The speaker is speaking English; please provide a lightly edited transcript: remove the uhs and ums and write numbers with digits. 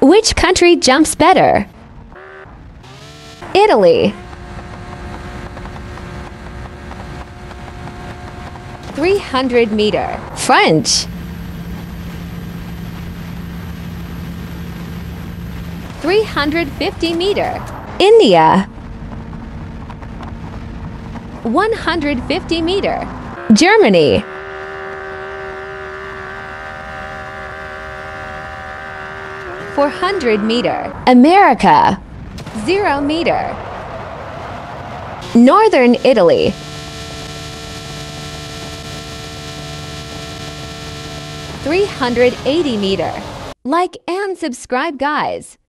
Which country jumps better? Italy. 300 meter. French. 350 meter. India. 150 meter. Germany. 400 meter. America. 0 meter. Northern Italy. 380 meter. Like and subscribe, guys.